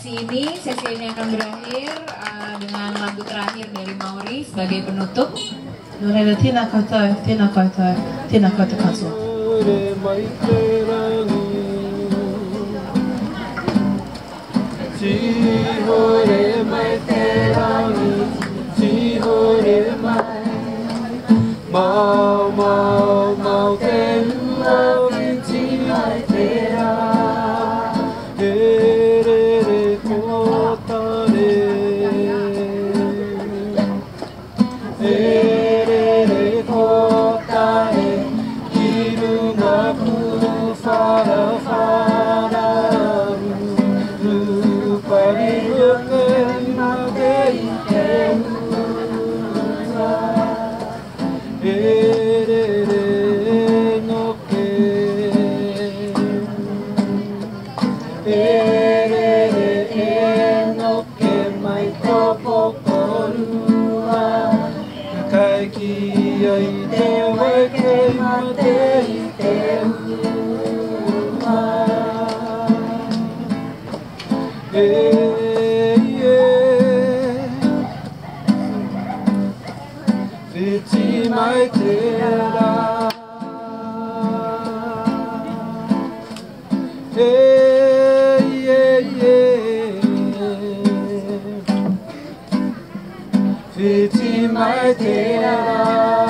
ini, sesi ini akan berakhir dengan lagu terakhir dari Mauri sebagai penutup. 노래를 티나 카타 가수. mau tên lâu chỉ mai tera re kota re kota hiru ngaku fara fara rupa dilukan nagai mai tera Fiti mai tera